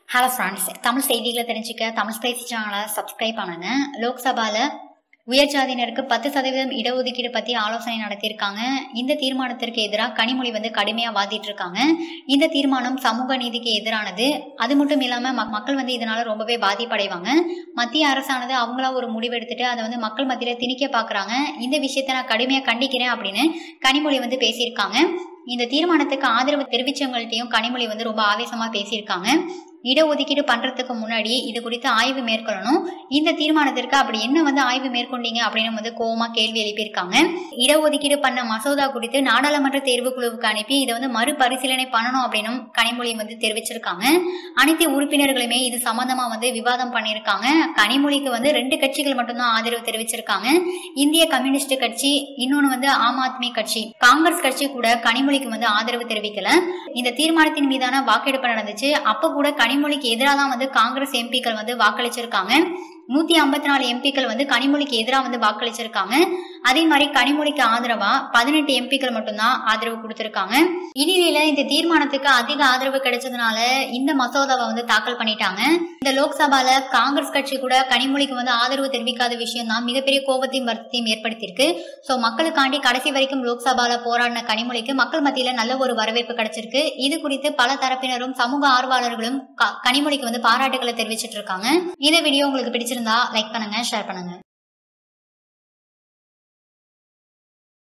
Hello friends, Tamil செய்திகளை தெரிஞ்சுக்க Tamil spicy சேனலை சப்ஸ்கிரைப் பண்ணுங்க. லோக்சபாவில் உயர் ஜாதியினருக்கு 10% இடஒதுக்கீடு பற்றி ஆலோசனை நடத்தியிருக்காங்க. இந்த தீர்மானத்திற்கு எதிராக கனிமொழி கடுமையாக வாதிட்டு இருக்காங்க. இந்த தீர்மானம் சமூக நீதிக்கு எதிரானது. அது மட்டும் இல்லாமல் மக்கள் இதனால ரொம்பவே பாதிப்படைவாங்க. மத்திய அரசானது அவங்களா ஒரு முடிவு எடுத்துட்டு அதை மக்கள் மத்தியில் திணிக்க பார்க்குறாங்க. இந்த விஷயத்தை நான் கடுமையாக கண்டிக்கிறேன் அப்படின்னு கனிமொழி பேசியிருக்காங்க. இந்த தீர்மானத்துக்கு ஆதரவு தெரிவிச்சவங்கள்ட்டையும் கனிமொழி ரொம்ப ஆவேசமா பேசியிருக்காங்க. இடஒதுக்கீடு பண்றதுக்கு முன்னாடி இது குறித்து ஆய்வு மேற்கொள்ளணும். இந்த தீர்மானத்திற்கு அப்படி என்ன ஆய்வு மேற்கொண்டீங்க அப்படின்னு கோவமா கேள்வி எழுப்பியிருக்காங்க. இடஒதுக்கீடு பண்ண மசோதா குறித்து நாடாளுமன்ற தேர்வு குழுவுக்கு அனுப்பி இதை மறுபரிசீலனை பண்ணணும் அப்படின்னு கனிமொழி தெரிவிச்சிருக்காங்க. அனைத்து உறுப்பினர்களுமே இது சம்பந்தமா விவாதம் பண்ணியிருக்காங்க. கனிமொழிக்கு 2 கட்சிகள் மட்டும்தான் ஆதரவு தெரிவிச்சிருக்காங்க. இந்திய கம்யூனிஸ்ட் கட்சி, இன்னொன்னு ஆம் ஆத்மி கட்சி. காங்கிரஸ் கட்சி கூட கனிமொழிக்கு ஆதரவு தெரிவிக்கல. இந்த தீர்மானத்தின் மீதான வாக்கெடுப்பு நடந்துச்சு. அப்ப கூட கனிமொழிக்கு எதிராக தான் காங்கிரஸ் எம்பிக்கள் வாக்களிச்சிருக்காங்க. 154 எம்பிக்கள் கனிமொழிக்கு எதிராக வாக்களிச்சிருக்காங்க. அதே மாதிரி கனிமொழிக்கு ஆதரவா 18 எம்பிக்கள் மட்டும்தான் ஆதரவு கொடுத்திருக்காங்க. இந்நிலையில இந்த தீர்மானத்துக்கு அதிக ஆதரவு கிடைச்சதுனால இந்த மசோதாவை தாக்கல் பண்ணிட்டாங்க. இந்த லோக்சபால காங்கிரஸ் கட்சி கூட கனிமொழிக்கு ஆதரவு தெரிவிக்காத விஷயம் தான் மிகப்பெரிய கோபத்தையும் வருத்தத்தையும் ஏற்படுத்தியிருக்கு. சோ மக்களுக்காண்டி கடைசி வரைக்கும் லோக்சபால போராடின கனிமொழிக்கு மக்கள் மத்தியில நல்ல ஒரு வரவேற்பு கிடைச்சிருக்கு. இது குறித்து பல தரப்பினரும் சமூக ஆர்வலர்களும் கனிமொழிக்கு பாராட்டுகளை தெரிவிச்சிட்டு இருக்காங்க. இந்த வீடியோ உங்களுக்கு பிடிச்சிருந்தா லைக் பண்ணுங்க, ஷேர் பண்ணுங்க.